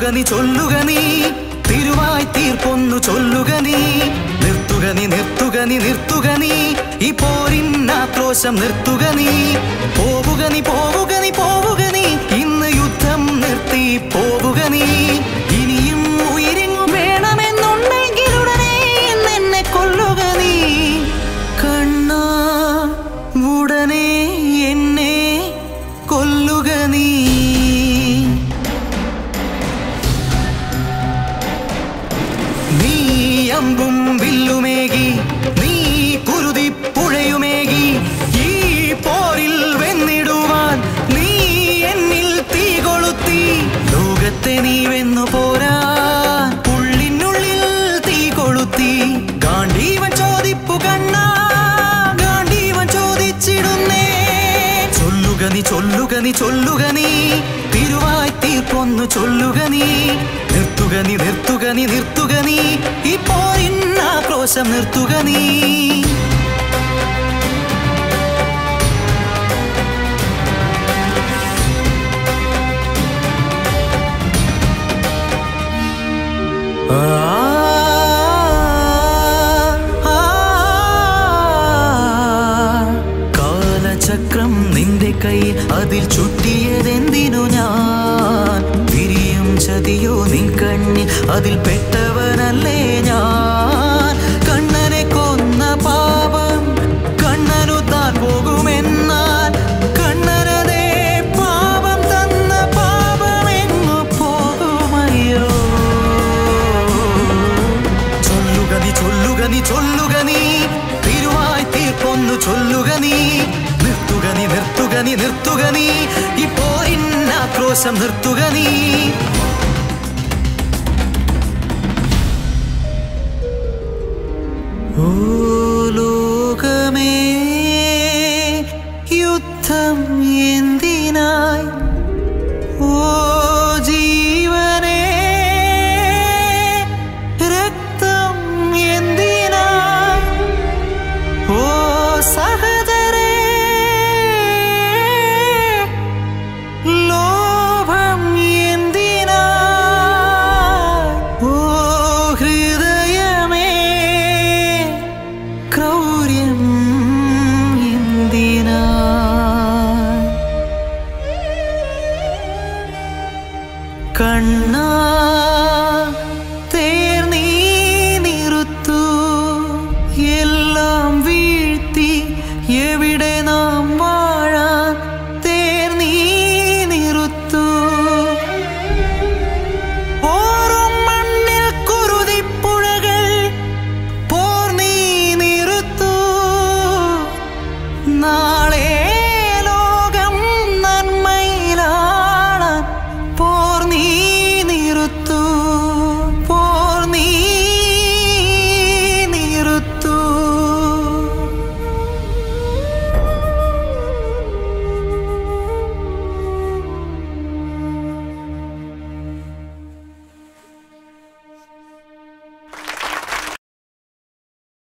നീ ചൊല്ലുക നീ തിരുവായി തീർപ്പൊന്നു ചൊല്ലുക നീ നിർത്തുക നീ നിർത്തുക നീ നിർത്തുക നീ ഈ പോരിന്നാക്രോശം നിർത്തുക നീ പോവുക നീ പോവുക നീ പോവുക നീ ഇന്ന് യുദ്ധം നിർത്തി പോവുക നീ ഇനിയും ഉയരെങ്ങും വേണമെന്നുണ്ടെങ്കിൽ ഉടനെ എന്നെ കൊല്ലുക നീ കണ്ണാ ഉടനെ എന്നെ കൊല്ലുക നീ നീ അമ്പും വില്ലുമേകി നീ കുരുതി പുഴയുമേകി ഈ പോരിൽ വെന്നിടുവാൻ നീ എന്നിൽ തീ കൊളുത്തി ലോകത്തെ നീ വെന്നു പോരാൻ ഉള്ളിനുള്ളിൽ തീ കൊളുത്തി ഗാന്ധീവൻ ചോദിപ്പു കണ്ണാ ഗാന്ധീവൻ ചോദിച്ചിടുന്നേ ചൊല്ലുക നീ ചൊല്ലുക നീ ചൊല്ലുക നീ തിരുവായി തീർപ്പൊന്നു ചൊല്ലുക നീ നിർത്തുക നീ നിർത്തുക നീ നിർത്തുക നീ ഈ പോരിന്നാക്രോശം നിർത്തുക നീ കാലചക്രം നിന്റെ കയ്യിൽ അതിൽ ചുറ്റിയതെന്തിനു ഞാൻ വിരിയും ചതിയോ നിൻ കണ്ണിൽ അതിൽ പെട്ടവനല്ലേ ഞാൻ കണ്ണനെ കൊന്ന പാപം കണ്ണനു താൻ പോകുമെന്നാൽ കണ്ണനതേ പാപം തന്ന പാപമെങ്ങു പോകുമയ്യോ ചൊല്ലുക നീ ചൊല്ലുക നീ ചൊല്ലുക നീ തിരുവായി തീർപ്പൊന്നു ചൊല്ലുക നീ നിർത്തുക നീ നിർത്തുക നീ നിർത്തുക നീ ഈ പോരിന്നാക്രോശം നിർത്തുക നീ ഓ ലോകമേ യുദ്ധം എന്തിനായി ഓ ജീവനേ രക്തം എന്തിനായി ഓ സഹോദരേ ലോഭം എന്തിനായി ഓ ഹൃദയമേ ക്രൗര്യം എന്തിനായി കണ്ണാ തേർന്നീ നിറുത്തു എല്ലാം വീഴ്ത്തി എവിടെ